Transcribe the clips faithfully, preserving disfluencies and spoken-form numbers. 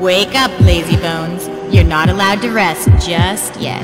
Wake up, lazy bones. You're not allowed to rest just yet.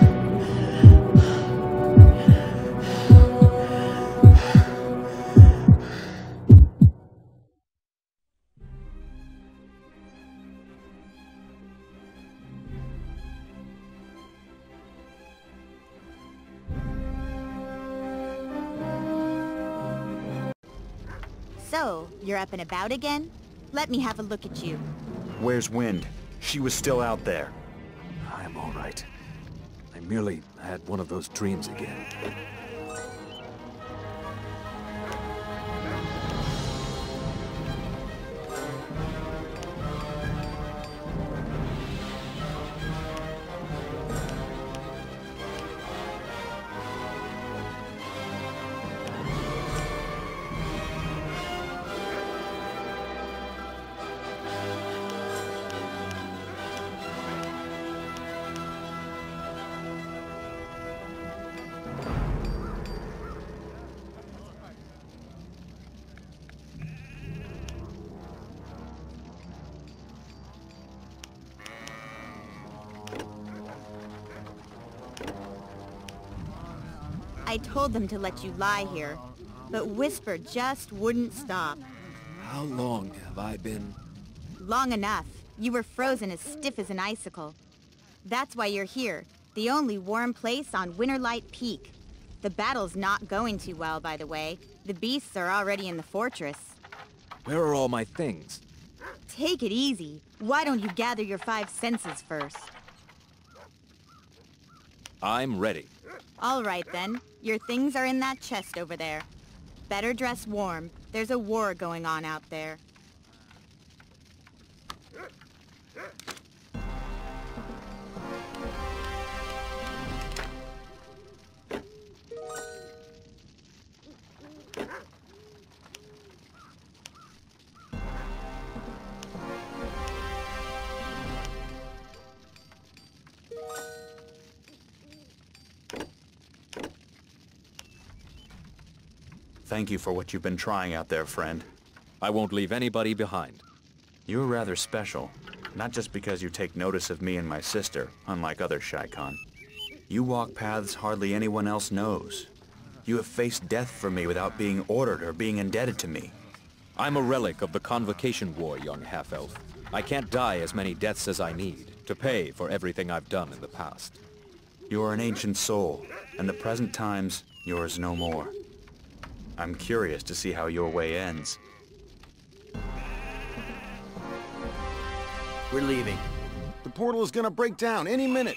So, you're up and about again? Let me have a look at you. Where's Wind? She was still out there. I'm all right. I merely had one of those dreams again. I told them to let you lie here, but Whisper just wouldn't stop. How long have I been... Long enough. You were frozen as stiff as an icicle. That's why you're here, the only warm place on Winterlight Peak. The battle's not going too well, by the way. The beasts are already in the fortress. Where are all my things? Take it easy. Why don't you gather your five senses first? I'm ready. All right, then. Your things are in that chest over there. Better dress warm. There's a war going on out there. Thank you for what you've been trying out there, friend. I won't leave anybody behind. You're rather special. Not just because you take notice of me and my sister, unlike other Shaikan. You walk paths hardly anyone else knows. You have faced death for me without being ordered or being indebted to me. I'm a relic of the Convocation War, young half-elf. I can't die as many deaths as I need to pay for everything I've done in the past. You are an ancient soul, and the present time's yours no more. I'm curious to see how your way ends. We're leaving. The portal is gonna break down any minute.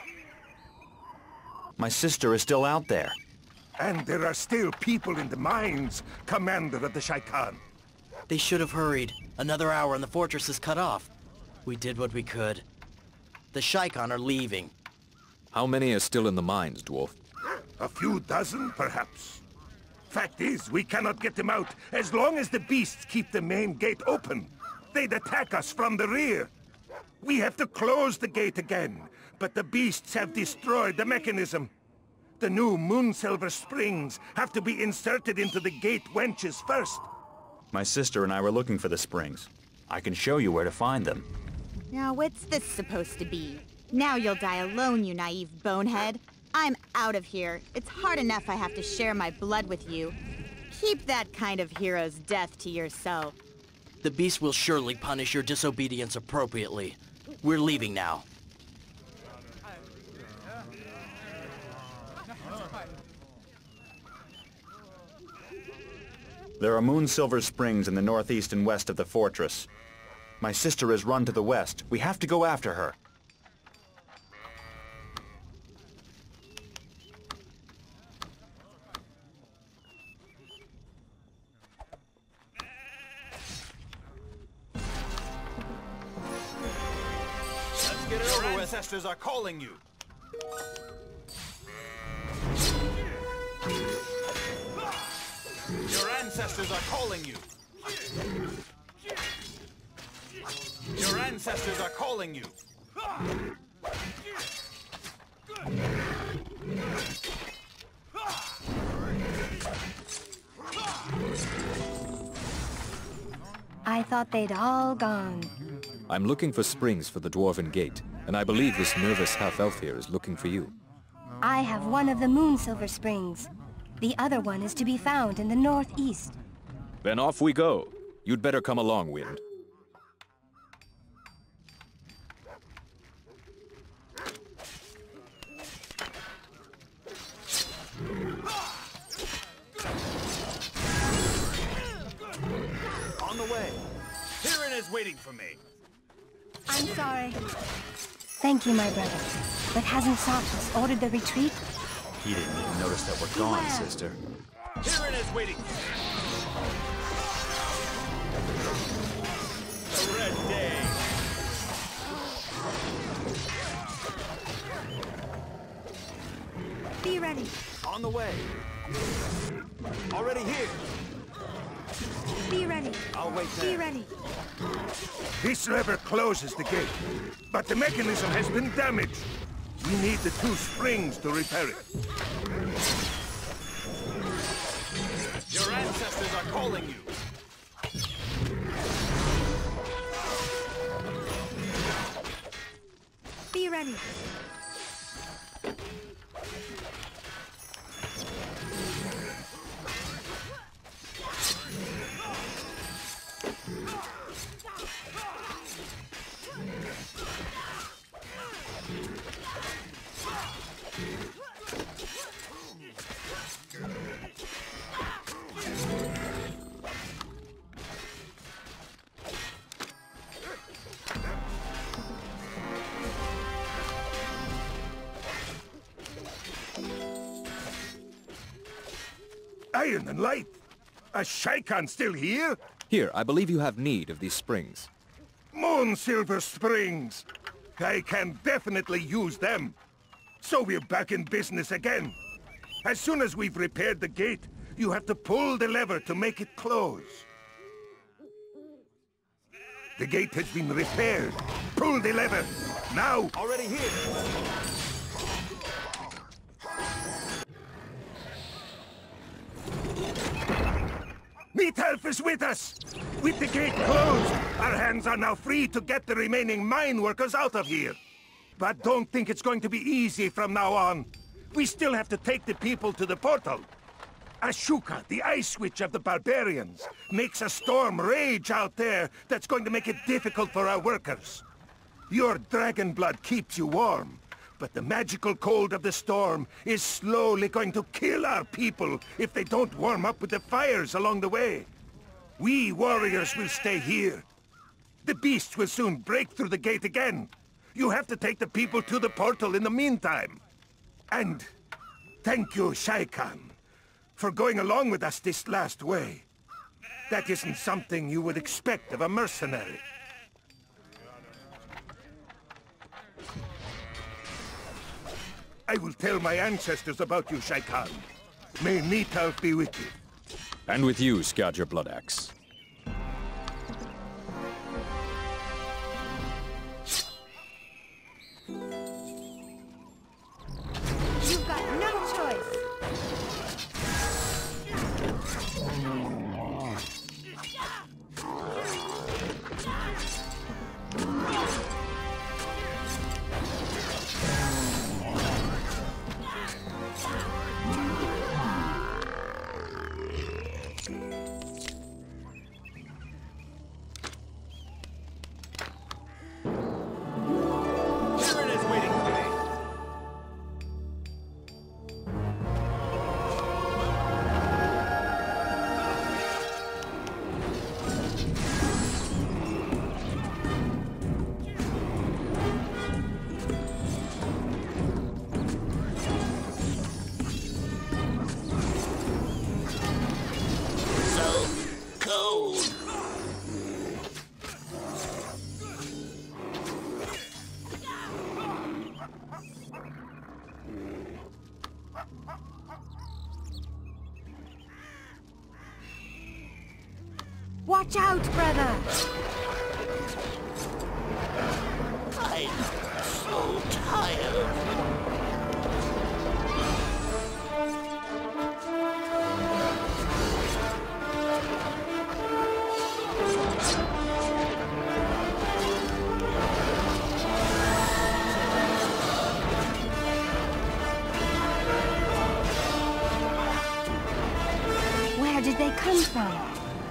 My sister is still out there. And there are still people in the mines, Commander of the Shaikan. They should have hurried. Another hour and the fortress is cut off. We did what we could. The Shaikan are leaving. How many are still in the mines, dwarf? A few dozen, perhaps. Fact is, we cannot get them out as long as the beasts keep the main gate open. They'd attack us from the rear. We have to close the gate again, but the beasts have destroyed the mechanism. The new Moonsilver springs have to be inserted into the gate wenches first. My sister and I were looking for the springs. I can show you where to find them. Now what's this supposed to be? Now you'll die alone, you naive bonehead. I'm out of here. It's hard enough I have to share my blood with you. Keep that kind of hero's death to yourself. The beast will surely punish your disobedience appropriately. We're leaving now. There are Moonsilver springs in the northeast and west of the fortress. My sister has run to the west. We have to go after her. Get it over with. Ancestors are calling you. Your ancestors are calling you. Your ancestors are calling you. I thought they'd all gone. I'm looking for springs for the Dwarven Gate, and I believe this nervous half-elf here is looking for you. I have one of the Moonsilver Springs. The other one is to be found in the northeast. Then off we go. You'd better come along, Wind. On the way. Tyrion is waiting for me. I'm sorry. Thank you, my brother. But hasn't Sophus ordered the retreat? He didn't even notice that we're gone, Beware. sister. Tyrion is waiting for me. The Red Day. Be ready. On the way. Already here. Be ready. I'll wait Be there. ready. This lever closes the gate, but the mechanism has been damaged. We need the two springs to repair it. Your ancestors are calling you. Be ready. Iron and light. A Shaikan still here? Here, I believe you have need of these springs. Moon Silver Springs. I can definitely use them. So we're back in business again. As soon as we've repaired the gate, you have to pull the lever to make it close. The gate has been repaired. Pull the lever. Now! Already here. Meathelf is with us! With the gate closed, our hands are now free to get the remaining mine workers out of here. But don't think it's going to be easy from now on. We still have to take the people to the portal. Ashoka, the ice witch of the barbarians, makes a storm rage out there that's going to make it difficult for our workers. Your dragon blood keeps you warm, but the magical cold of the storm is slowly going to kill our people if they don't warm up with the fires along the way. We warriors will stay here. The beasts will soon break through the gate again. You have to take the people to the portal in the meantime. And thank you, Shaikan, for going along with us this last way. That isn't something you would expect of a mercenary. I will tell my ancestors about you, Shaikan. May Meathelf be with you. And with you, Scourger Bloodaxe. You've got no choice. Tyrion is waiting for me. So cold. Watch out, brother. I'm so tired.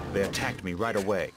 They attacked me right away.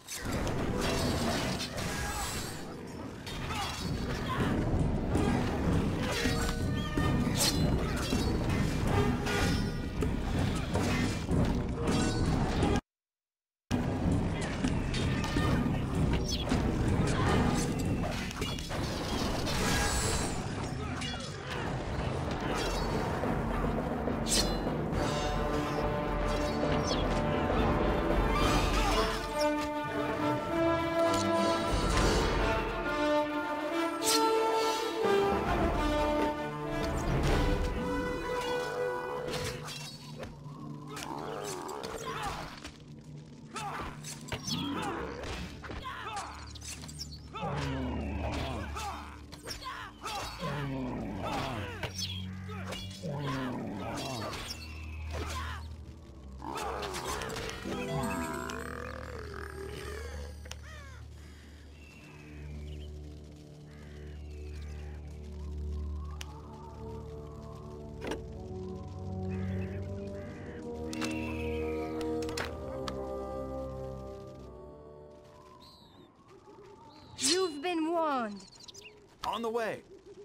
You've been warned. On the way.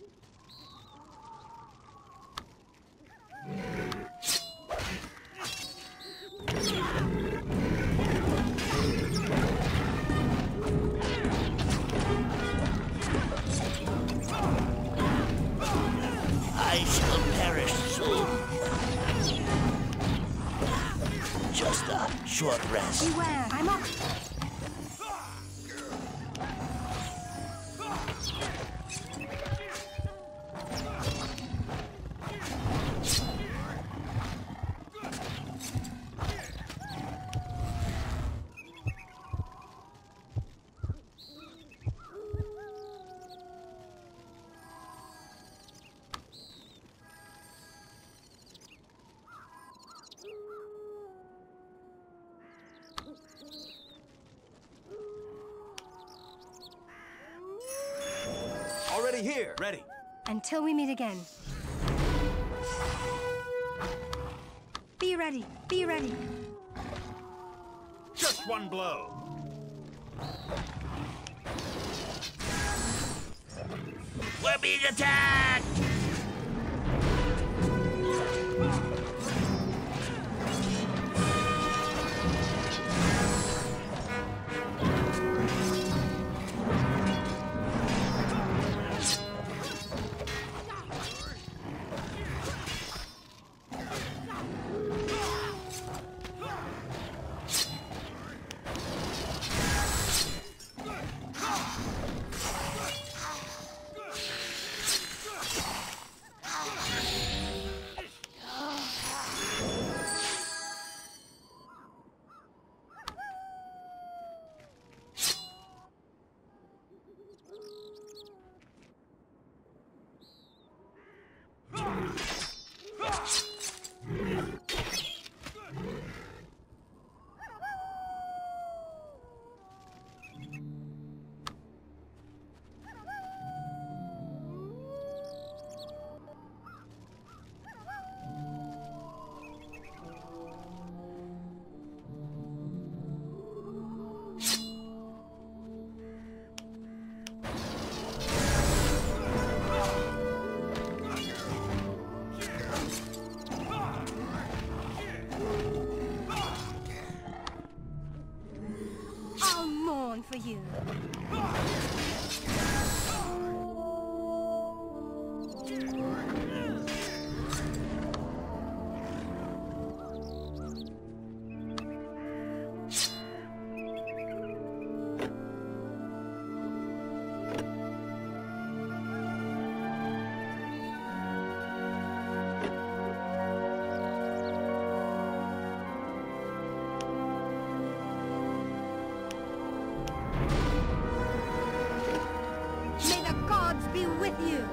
I shall perish soon. Just a short rest. Beware, I'm up. Already here. Ready. Until we meet again. Be ready, be ready. Just one blow. We're being attacked! For you. Be with you.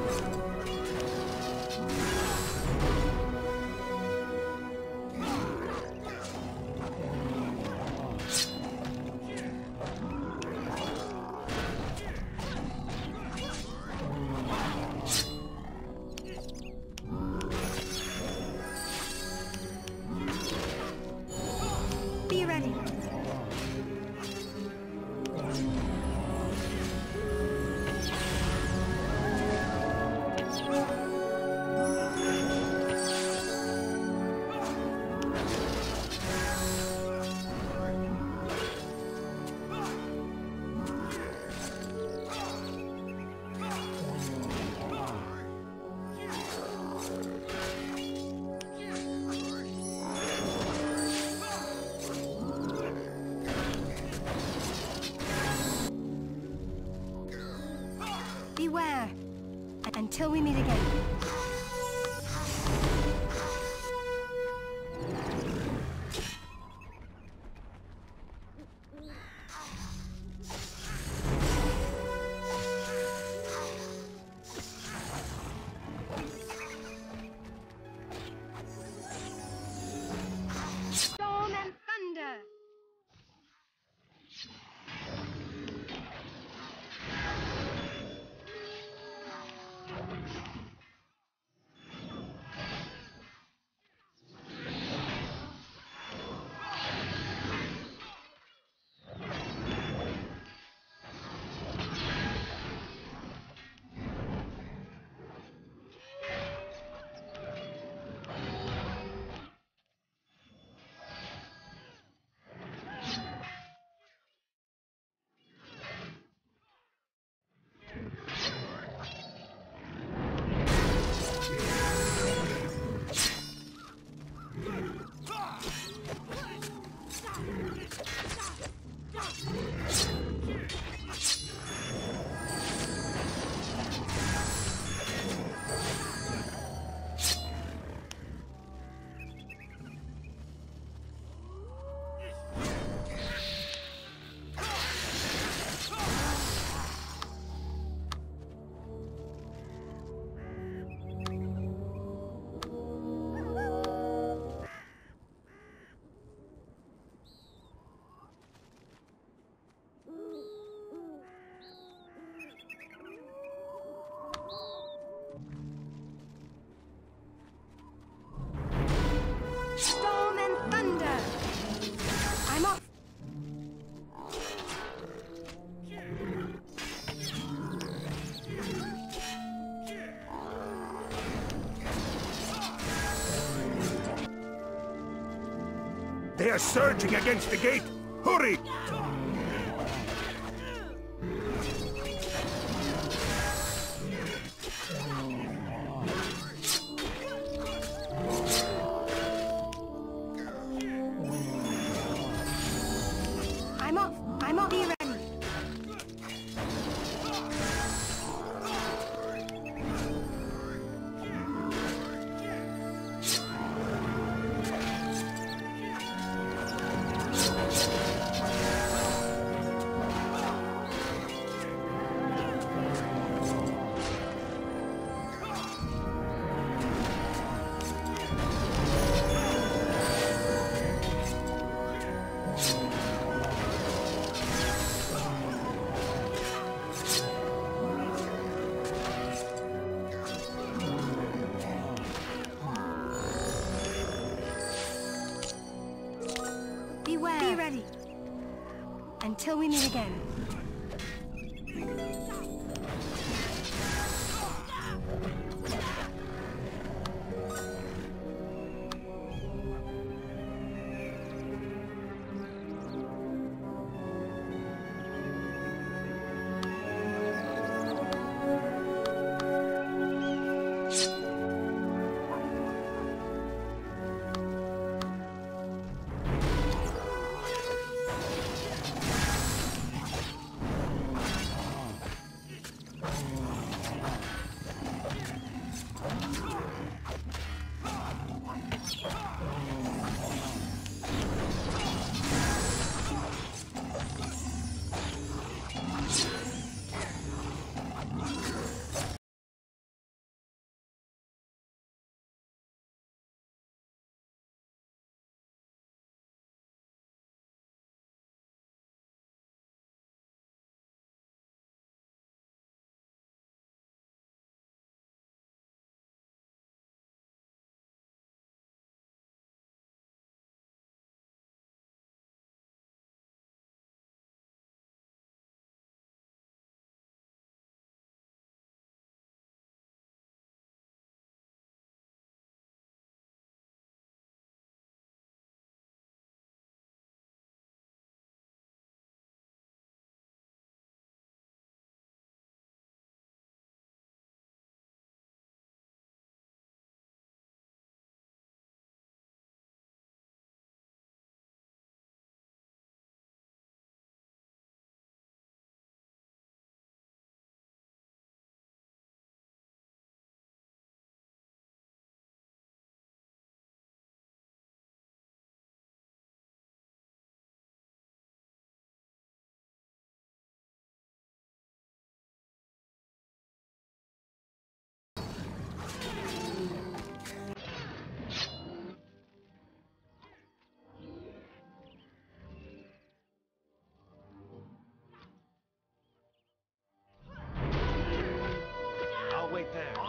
Be ready. Beware. Until we meet again. Storm and thunder. Storm and thunder. I'm off. They are surging against the gate! Hurry! I'm off. I'm off. Be ready. Beware. Be ready. Until we meet again.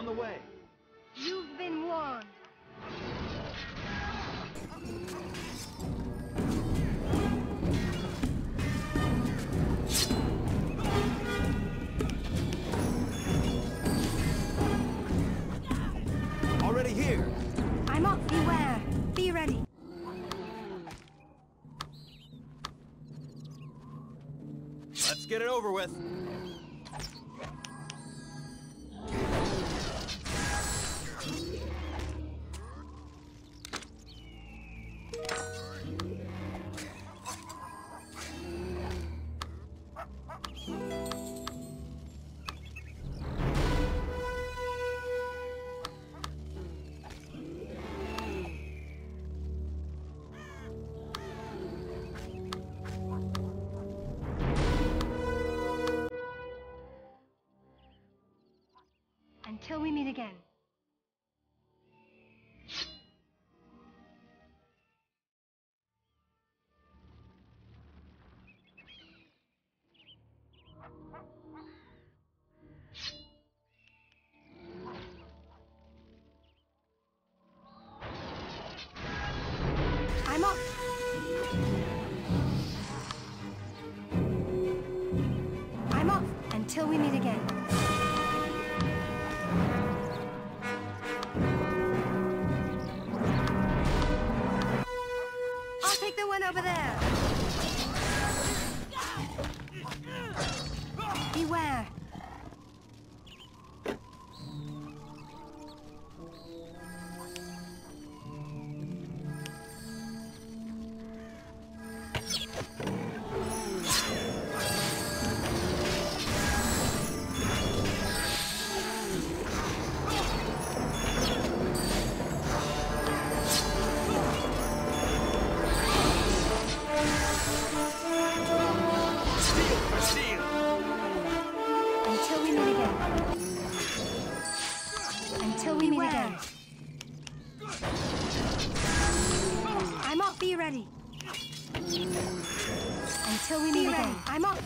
On the way. You've been warned. Already here. I'm up. Beware. Be ready. Let's get it over with. Until we meet again. I'm up. I'm up until we meet again. I'll take the one over there. Beware. Ready. Until we meet again. I'm up.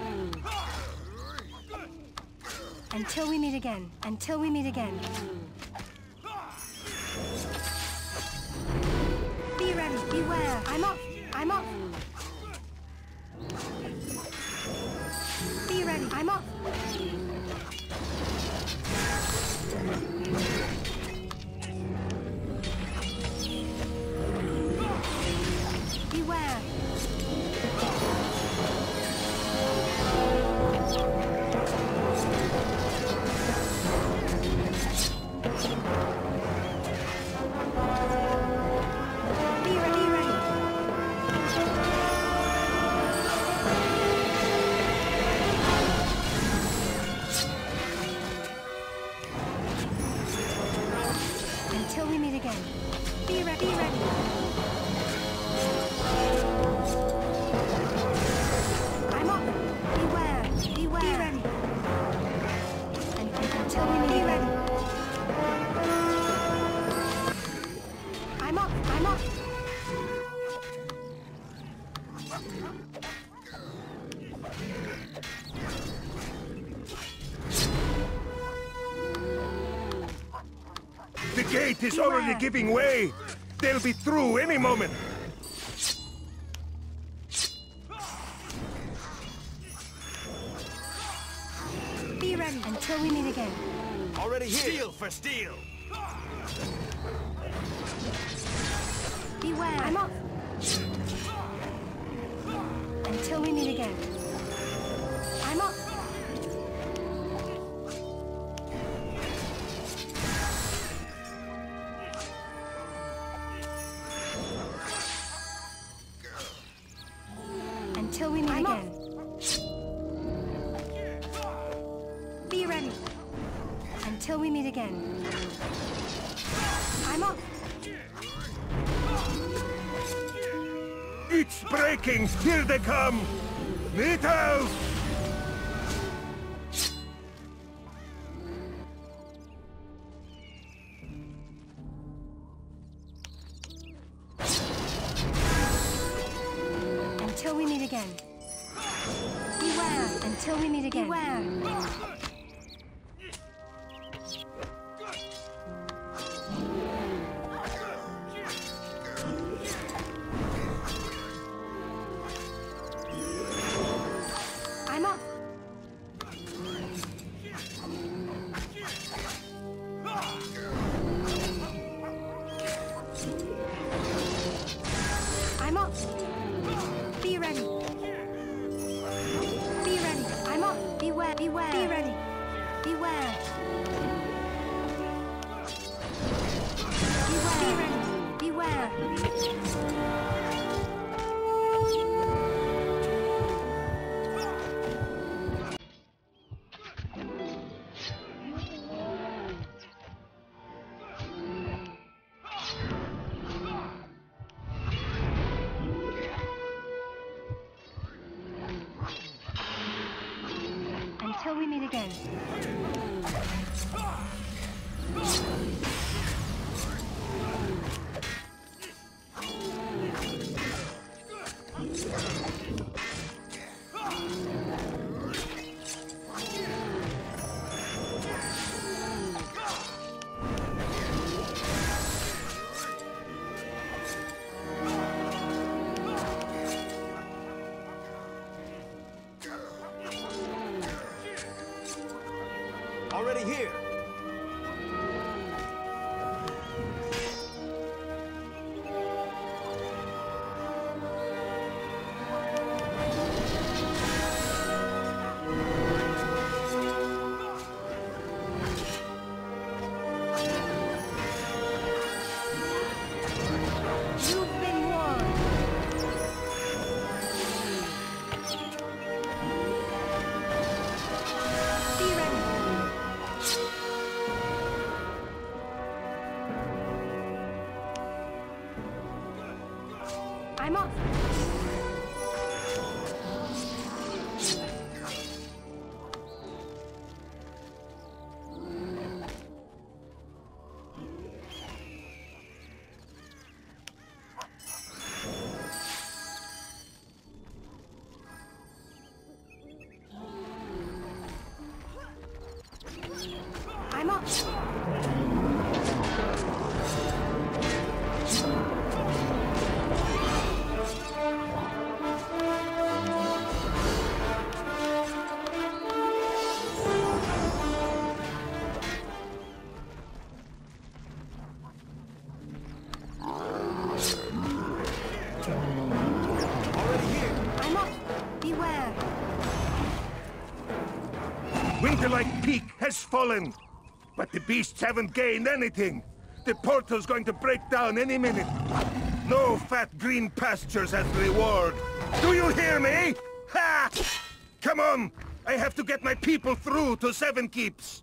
Until we meet again. Until we meet again. Be ready. Beware. I'm up. I'm up. Be ready. I'm up. Beware. Be ready, be ready. Until we meet again. Be ready, be ready. I'm up. Beware. Beware. Be ready. And, and until we meet ready. I'm up. I'm up. The gate is Beware. already giving way. They'll be through any moment. Be ready until we meet again. Already here. Steel for steel. Beware. I'm up. Until we meet again. I'm up. Until we meet I'm again. Up. Be ready. Until we meet again. I'm up. It's breaking. Here they come. Meet out. Until we meet again. Beware. Until we meet again. Beware. Beware! Until we meet again. Already here. You've been warned. Be ready. I'm off. I'm off. I'm off. Beware. Winterlight Peak has fallen, but the beasts haven't gained anything. The portal's going to break down any minute. No fat green pastures as reward. Do you hear me? Ha! Come on! I have to get my people through to Seven Keeps.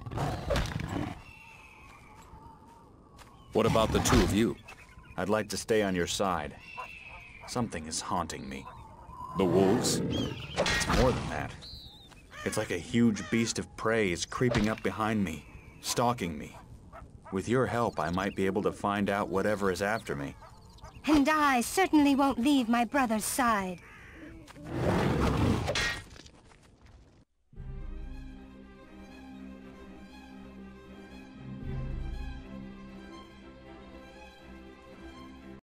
What about the two of you? I'd like to stay on your side. Something is haunting me. The wolves? It's more than that. It's like a huge beast of prey is creeping up behind me, stalking me. With your help, I might be able to find out whatever is after me. And I certainly won't leave my brother's side.